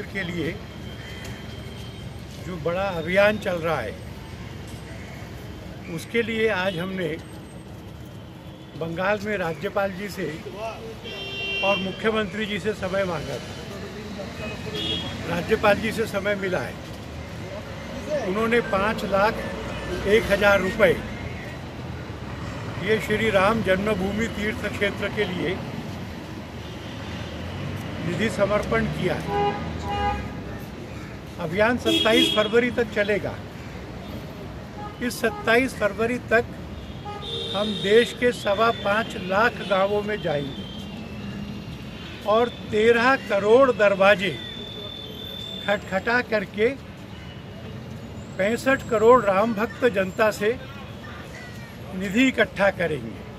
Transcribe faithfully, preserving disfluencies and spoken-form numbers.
के लिए जो बड़ा अभियान चल रहा है, उसके लिए आज हमने बंगाल में राज्यपाल जी से और मुख्यमंत्री जी से समय मांगा था। राज्यपाल जी से समय मिला है। उन्होंने पाँच लाख एक हजार रुपये ये श्री राम जन्मभूमि तीर्थ क्षेत्र के लिए निधि समर्पण किया है। अभियान सत्ताईस फरवरी तक चलेगा। इस सत्ताईस फरवरी तक हम देश के सवा पाँच लाख गांवों में जाएंगे और तेरह करोड़ दरवाजे खटखटा करके पैंसठ करोड़ राम भक्त जनता से निधि इकट्ठा करेंगे।